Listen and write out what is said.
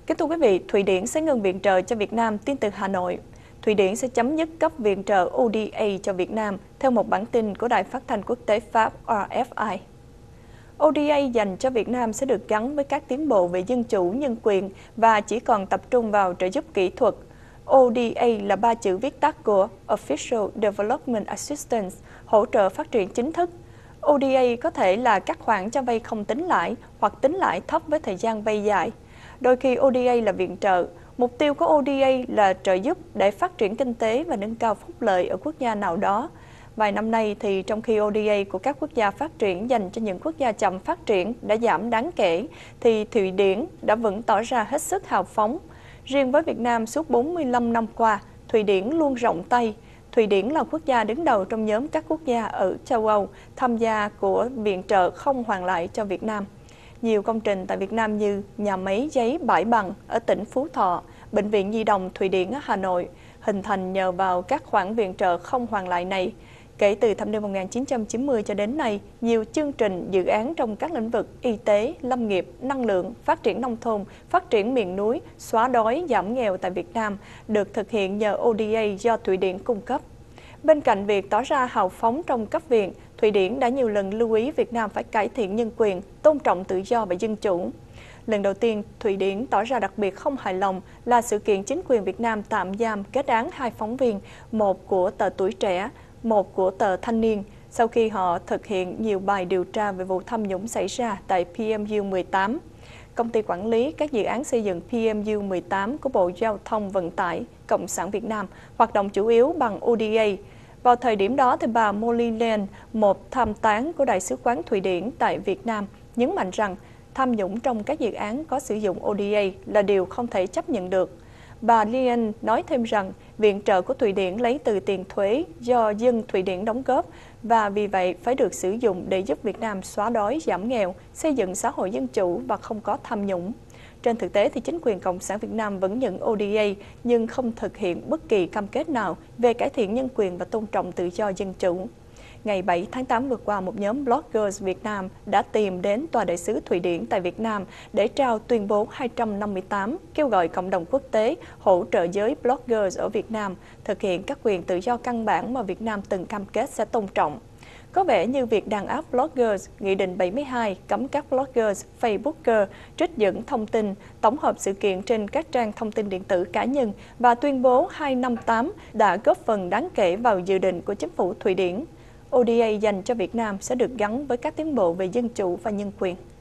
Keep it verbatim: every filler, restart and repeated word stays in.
Kính thưa quý vị, Thụy Điển sẽ ngừng viện trợ cho Việt Nam. Tin từ Hà Nội. Thụy Điển sẽ chấm dứt cấp viện trợ O D A cho Việt Nam, theo một bản tin của Đài Phát thanh Quốc tế Pháp R F I. O D A dành cho Việt Nam sẽ được gắn với các tiến bộ về dân chủ, nhân quyền và chỉ còn tập trung vào trợ giúp kỹ thuật. O D A là ba chữ viết tắt của Official Development Assistance, hỗ trợ phát triển chính thức. O D A có thể là các khoản cho vay không tính lãi hoặc tính lãi thấp với thời gian vay dài. Đôi khi O D A là viện trợ. Mục tiêu của O D A là trợ giúp để phát triển kinh tế và nâng cao phúc lợi ở quốc gia nào đó. Vài năm nay, thì trong khi O D A của các quốc gia phát triển dành cho những quốc gia chậm phát triển đã giảm đáng kể, thì Thụy Điển đã vẫn tỏ ra hết sức hào phóng. Riêng với Việt Nam, suốt bốn mươi lăm năm qua, Thụy Điển luôn rộng tay. Thụy Điển là quốc gia đứng đầu trong nhóm các quốc gia ở châu Âu tham gia của viện trợ không hoàn lại cho Việt Nam. Nhiều công trình tại Việt Nam như nhà máy giấy Bãi Bằng ở tỉnh Phú Thọ, Bệnh viện Nhi đồng Thụy Điển ở Hà Nội hình thành nhờ vào các khoản viện trợ không hoàn lại này. Kể từ thập niên một nghìn chín trăm chín mươi cho đến nay, nhiều chương trình, dự án trong các lĩnh vực y tế, lâm nghiệp, năng lượng, phát triển nông thôn, phát triển miền núi, xóa đói, giảm nghèo tại Việt Nam được thực hiện nhờ O D A do Thụy Điển cung cấp. Bên cạnh việc tỏ ra hào phóng trong cấp viện, Thụy Điển đã nhiều lần lưu ý Việt Nam phải cải thiện nhân quyền, tôn trọng tự do và dân chủ. Lần đầu tiên, Thụy Điển tỏ ra đặc biệt không hài lòng là sự kiện chính quyền Việt Nam tạm giam kết án hai phóng viên, một của tờ Tuổi Trẻ, một của tờ Thanh Niên, sau khi họ thực hiện nhiều bài điều tra về vụ tham nhũng xảy ra tại P M U mười tám. Công ty quản lý các dự án xây dựng P M U mười tám của Bộ Giao thông Vận tải Cộng sản Việt Nam hoạt động chủ yếu bằng O D A. Vào thời điểm đó, thì bà Molly Lane, một tham tán của Đại sứ quán Thụy Điển tại Việt Nam, nhấn mạnh rằng tham nhũng trong các dự án có sử dụng O D A là điều không thể chấp nhận được. Bà Lane nói thêm rằng viện trợ của Thụy Điển lấy từ tiền thuế do dân Thụy Điển đóng góp và vì vậy phải được sử dụng để giúp Việt Nam xóa đói, giảm nghèo, xây dựng xã hội dân chủ và không có tham nhũng. Trên thực tế, thì chính quyền Cộng sản Việt Nam vẫn nhận O D A nhưng không thực hiện bất kỳ cam kết nào về cải thiện nhân quyền và tôn trọng tự do dân chủ. Ngày bảy tháng tám vừa qua, một nhóm bloggers Việt Nam đã tìm đến Tòa đại sứ Thụy Điển tại Việt Nam để trao tuyên bố hai trăm năm mươi tám, kêu gọi cộng đồng quốc tế hỗ trợ giới bloggers ở Việt Nam thực hiện các quyền tự do căn bản mà Việt Nam từng cam kết sẽ tôn trọng. Có vẻ như việc đàn áp bloggers, Nghị định bảy mươi hai cấm các bloggers, Facebooker trích dẫn thông tin, tổng hợp sự kiện trên các trang thông tin điện tử cá nhân và tuyên bố hai trăm năm mươi tám đã góp phần đáng kể vào dự định của chính phủ Thụy Điển. O D A dành cho Việt Nam sẽ được gắn với các tiến bộ về dân chủ và nhân quyền.